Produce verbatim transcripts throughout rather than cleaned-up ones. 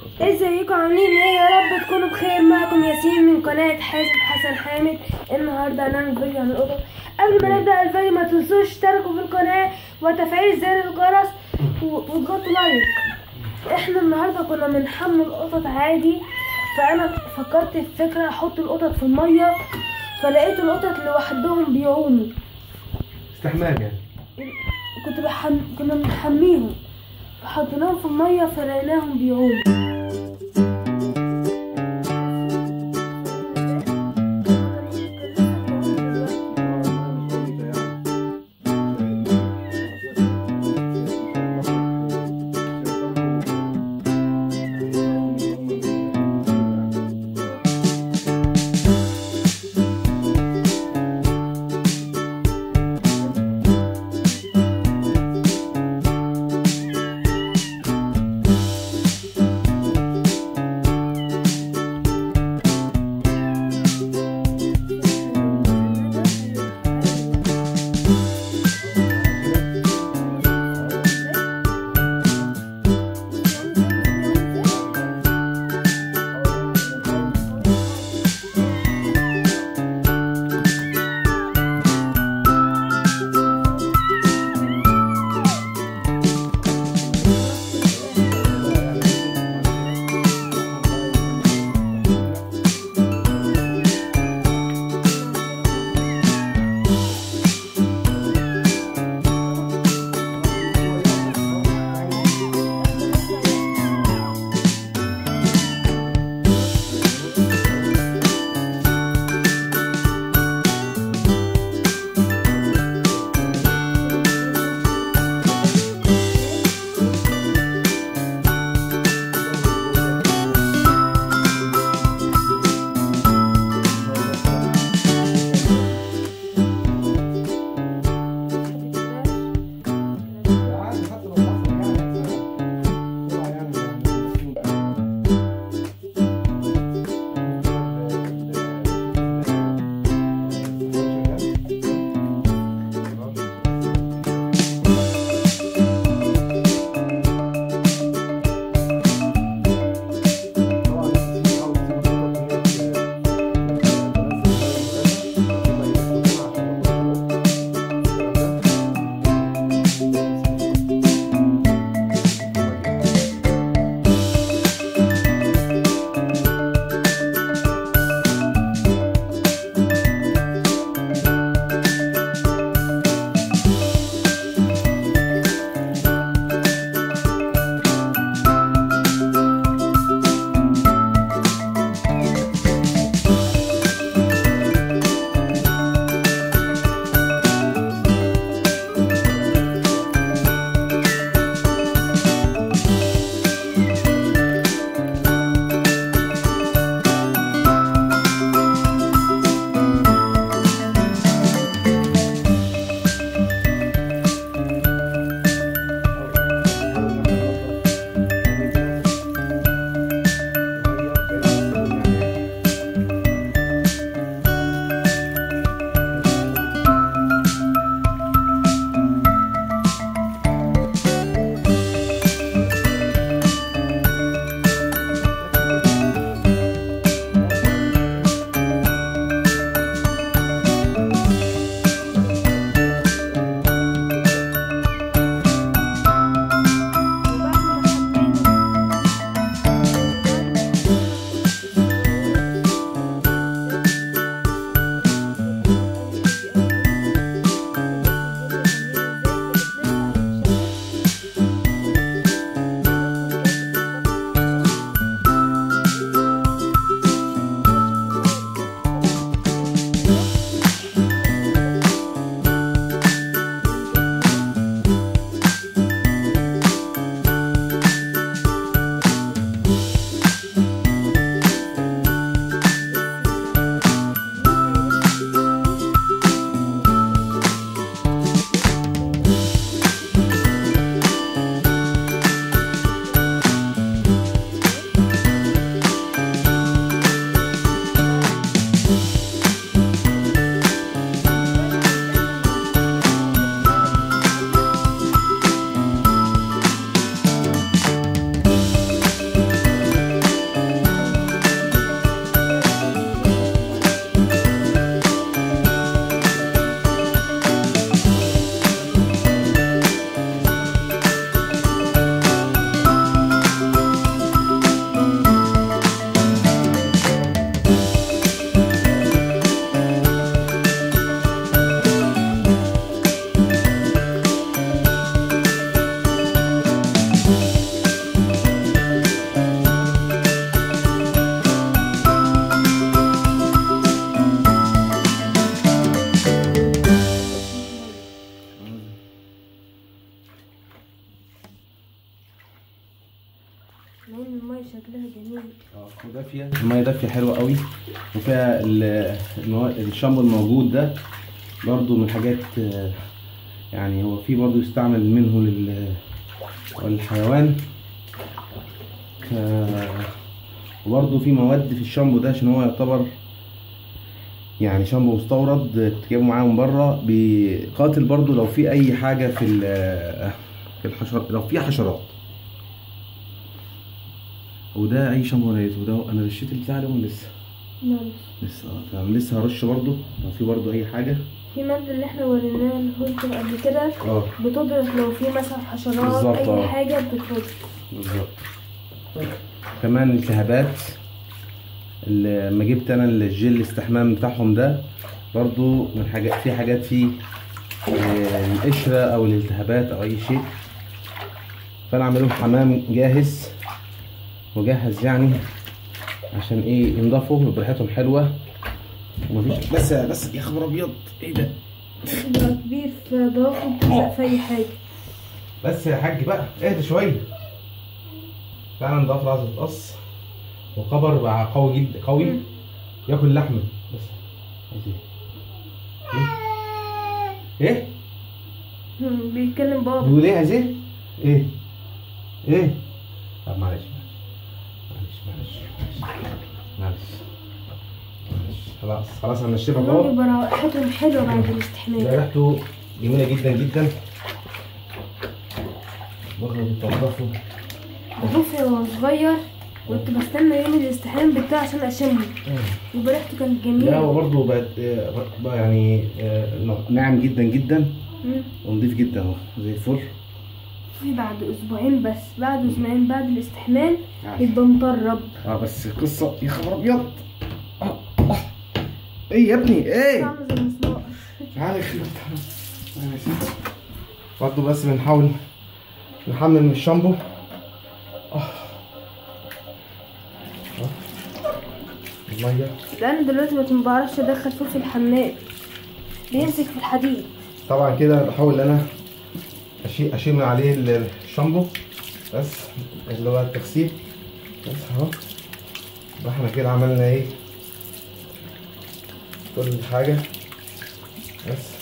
ازيكم عاملين ايه؟ يا رب تكونوا بخير. معكم ياسين من قناة حازم حسن حامد. النهارده هنعمل فيديو عن القطط. قبل ما نبدأ الفيديو ما تنسوش تشتركوا في القناة وتفعيل زر الجرس وتضغطوا لايك. احنا النهارده كنا بنحمل القطط عادي، فانا فكرت في فكرة احط القطط في المية، فلقيت القطط لوحدهم بيعوموا. استحمام يعني. كنت بحم... كنا بنحميهم فحطيناهم في المية فلقيناهم بيعوموا. كمان المية شكلها جميل. اه ودافيه، الميه دافيه حلوه قوي، وفيها ال- المواد الشامبو الموجود ده برضو من الحاجات، آه، يعني هو في برضو يستعمل منه لل للحيوان. ف- وبرضو في مواد في الشامبو ده عشان هو يعتبر يعني شامبو مستورد، كنت جايبه معاه من بره، بيقاتل برضو لو في اي حاجه في ال- في الحشرات، لو في حشرات. وده اي شامبو انا لقيته ده، انا رشيت البتاع ده ولا لسه؟ لا لسه اه تمام، لسه هرش برضو لو في برضو اي حاجه. في مادة اللي احنا وريناها لكم قبل كده اه بتضرب لو في مثلا حشرات بالظبط، اي اه. حاجة بتطرد. بالظبط. كمان الالتهابات، اللي لما جبت انا الجل الاستحمام بتاعهم ده برضو من حاجات، في حاجات فيه آه، القشره او الالتهابات او اي شيء، فانا اعمل لهم حمام جاهز مجهز يعني، عشان ايه ينضفوا ويبقى ريحتهم حلوه ومفيش. بس بس يا خبر ابيض، ايه ده؟ بيبقى كبير في ضعفه بتلزق في اي حاجة. بس يا حاج بقى اهدى شويه. فعلا ضفر عايز يتقص، وخبر بقى قوي جدا، قوي مم. ياكل لحمه. بس عايز ايه؟ ايه؟ ايه؟ مم، بيتكلم بابا. بيقول ايه؟ عايز ايه؟ ايه؟ ايه؟ طب معلش معلش معلش معلش معلش معلش خلاص خلاص هنشربها كلهم اهو. بيبقى رائحتهم حلوة بعد ده الاستحمام. ريحته جميله جدا جدا، برضه بتنضفه. بشوفه وهو صغير كنت بستنى يوم الاستحمام بتاعه عشان اشمه، يبقى ريحته كانت جميلة. لا هو برضه بقت آه، بقى يعني آه، ناعم جدا جدا مم. ونضيف جدا اهو زي الفل. في بعد اسبوعين، بس بعد اسبوعين بعد الاستحمام آه. يبقى مطرب. اه بس قصه يا خبر ابيض. اه اه ايه يا ابني ايه؟ عامل زي المسمار. تعالى يا اخي برضه، بس بنحاول نحمل من الشامبو. اه الميه لان دلوقتي ما بعرفش ادخل فيه في الحمام، بيمسك في الحديد. طبعا كده بحاول ان انا اشيل اشيل من عليه الشامبو، بس اللي هو التغسيل. بس اهو احنا كده عملنا ايه كل حاجه. بس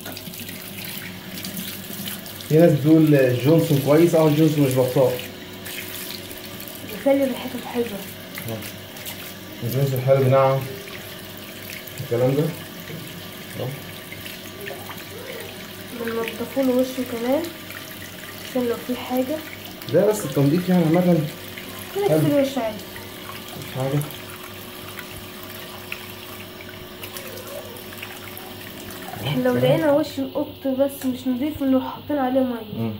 في ناس بتقول جونسون كويس، اه جونسون مش بطال، بيخلي ريحته حلوه. جونسون حلو ناعم الكلام ده. اهو بننضفوا له وشه كمان عشان لو في حاجه. ده بس التنظيف يعني عامه نغسل الوش عادي مش حاجه. احنا لو لقينا وش القط بس مش نضيف نروح حاطين عليه ميه. امم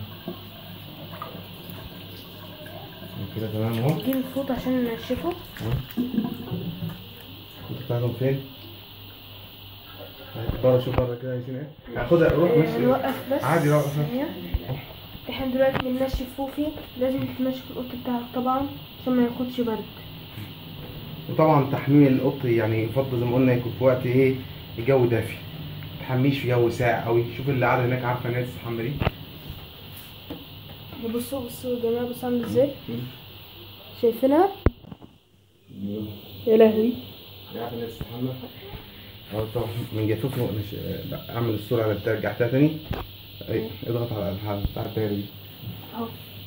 كده تمام اهو. نجيب الفوط عشان ننشفه. انت بتاعتهم فين؟ بره شوف بره كده عايزين ايه؟ هاخدها روح آه، ماشي نوقف بس عادي روح. ثانية. احنا دلوقتي بننشف فوفي، لازم تنشف القط بتاعك طبعا عشان ما ياخدش برد. وطبعا تحميل القط يعني يفضل زي ما قلنا يكون في وقت ايه الجو دافي، ما تحميش في جو ساقع قوي. شوف اللي قاعده هناك عارفه ان هي تستحمى دي. بصوا بصوا يا جماعه، بصوا عامل ازاي، شايفينها؟ يا لهوي دي عارفه ان هي تستحمى. اهو طبعا من جفوفه مش اعمل الصوره على بتاع رجعتها تاني. اي اضغط على على بتاع الدايره دي اهو.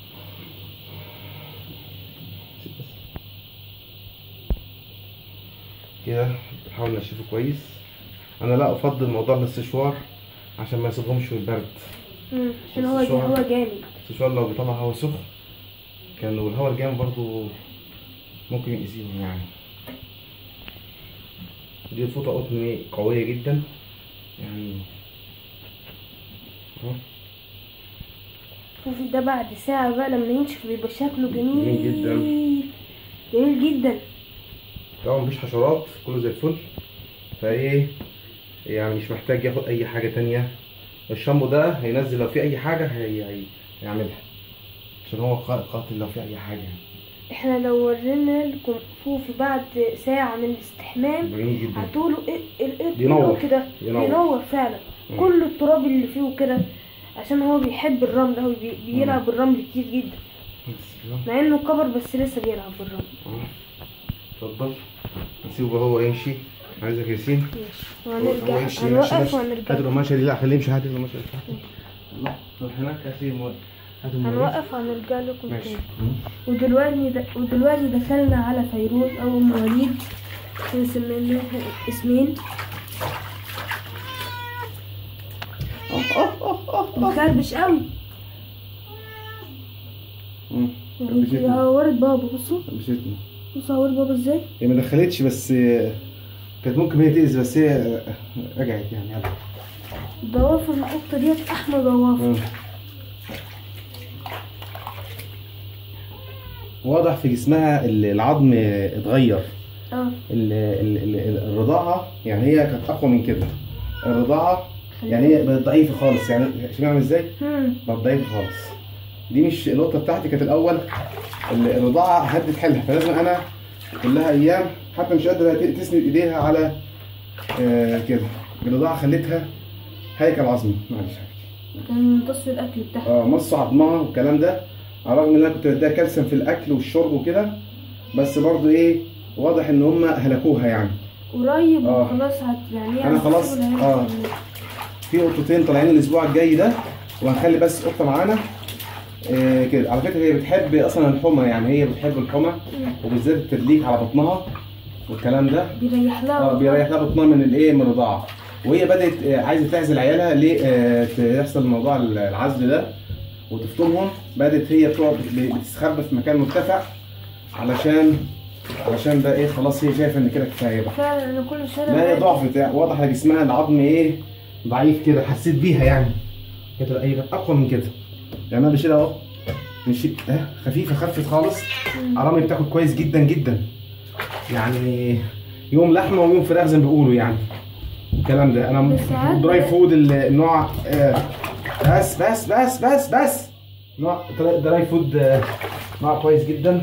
كده. بحاول نشفه كويس. انا لا افضل موضوع الاستشوار عشان ما يصيبهمش في البرد. امم عشان هو الشوار. هو جامد. الاستشوار لو بيطلع هوا سخن كان، والهوا الجامد برضو ممكن يأذيهم يعني. دي فوطة قطن قوية جدا يعني اهو. فوفي ده بعد ساعة بقى لما ينشف بيبقى شكله جميل جميل جدا. جميل جدا. طبعا مفيش حشرات، كله زي الفل. فايه يعني مش محتاج ياخد اي حاجة تانية. الشامبو ده هينزل لو في اي حاجة هي... هي... هيعملها عشان هو قاتل لو في اي حاجة. احنا لو ورينا لكم فوفي بعد ساعة من الاستحمام جميل جدا. هتقولوا ايه ايه بينور كده، بينور. بينور فعلا. مم. كل التراب اللي فيه كده عشان هو بيحب الرمل، هو بي... بيلعب بالرمل كتير جدا. مع انه كبر بس لسه بيلعب بالرمل. اتفضل نسيبه هو يمشي. عايزك يا ياسين ماشي وهنرجع هنوقف وهنرجع. هات القماشه دي. لا خليه يمشي. هات القماشه دي. لا روح هناك يا ياسين. هات هنوقف وهنرجع لكم تاني. ودلوقتي د... ودلوقتي دخلنا على فيروز او ام وليد. سميناها اسمين. مخربش قوي. هورت بابا. بصوا خربشتني. بصوا هورت بابا ازاي. هي ما دخلتش بس كانت ممكن هي تأذي بس هي رجعت يعني. يلا ضوافر القطه ديت احمر ضوافر. واضح في جسمها العظم اتغير. اه الرضاعه يعني هي كانت اقوى من كده. الرضاعه يعني هي بقت ضعيفه خالص. يعني شوفي عامل ازاي. بقت ضعيفه خالص. دي مش القطه بتاعتي كانت الاول الرضاعه هدت حيلها فلازم انا كلها ايام حتى مش قادره تسند ايديها على آه كده. الرضاعه خلتها هيكل عظمي. معلش كان ممتص الاكل بتاعها. اه مصوا عظمها والكلام ده على الرغم ان انا كنت بديها كالسيوم في الاكل والشرب وكده بس برضو ايه واضح ان هم هلكوها يعني. قريب آه. خلاص هت يعني انا خلاص اه في قطتين طالعين الاسبوع الجاي ده وهنخلي بس قطه معانا آه كده. على فكره هي بتحب اصلا الحمى يعني هي بتحب الحمى وبالذات التدليك على بطنها والكلام ده بيريح لها. اه بيريح لها بطنها من الايه من الرضاعه. وهي بدات آه عايزه تعزل عيالها ليه آه يحصل موضوع العزل ده وتفطمهم. بدات هي بتقعد بتستخبى في مكان مرتفع علشان علشان بقى ايه خلاص هي شايفه ان كده كفايه بقى. فعلا انا كل شويه لا هي ضعفت واضح على جسمها العظم ايه ضعيف كده. حسيت بيها يعني كانت هي اقوى من كده. يعني انا بشيلها اهو مش اه خفيفه خفت خالص. عرامي بتاكل كويس جدا جدا يعني يوم لحمه ويوم فراخ زي ما بيقولوا يعني الكلام ده. انا دراي فود النوع آه بس بس بس بس بس نوع دراي فود آه نوع كويس جدا.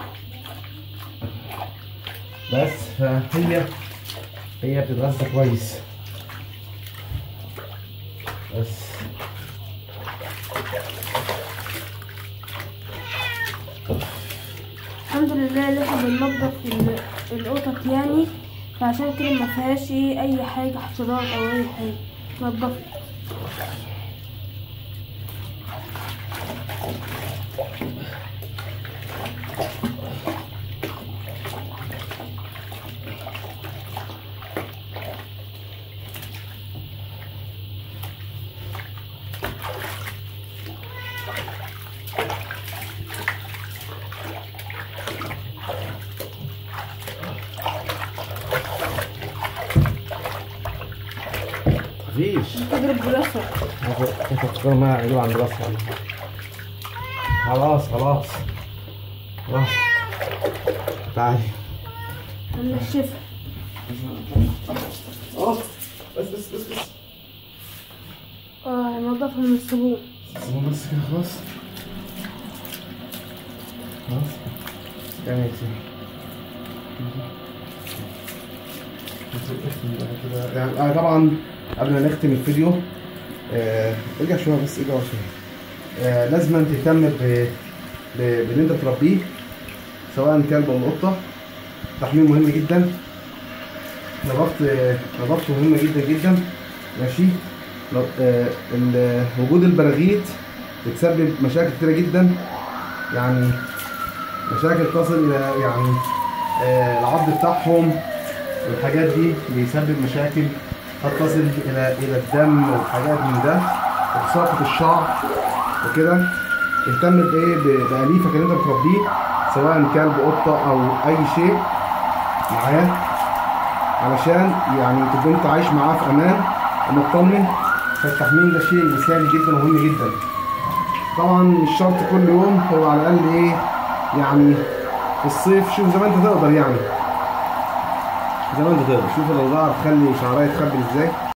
بس فهي هي بتتغذى كويس بس. الحمد لله اللي احنا بننضف القطط يعني فعشان كده ما فيهاش ايه اي حاجه حشرات او اي حاجه. نضفت. مفيش تضرب براسها. هتفكر ما هجيب عند راسها. خلاص خلاص خلاص تعالي هنشفها. اه بس بس بس بس اه هنضفها من الصابون. الصابون بس كده خلاص خلاص يعني كده يعني. آه طبعا قبل ما نختم الفيديو آه ارجع شويه بس ارجع شويه. آه لازم تهتم ب باللي انت بتربيه سواء كلب او قطه. تحميل مهم جدا. نظافه نظافته مهمه جدا جدا ماشي. آه وجود البراغيث بتسبب مشاكل كتيره جدا يعني مشاكل تصل الى يعني آه العض بتاعهم والحاجات دي بيسبب مشاكل قد تصل الى الى الدم وحاجات من ده وتساقط الشعر وكده. اهتم بايه باليفك اللي انت بتربيه سواء كلب قطه او اي شيء معاه علشان يعني تبقى انت عايش معاه في امان ومطمن. فالتحميل ده شيء مثالي جدا ومهم جدا. طبعا مش شرط كل يوم هو على الاقل ايه يعني في الصيف شوف زي ما انت تقدر يعني زي ما انت تقدر. شوف الرضاعه بتخلي شعرها يتخبل ازاي.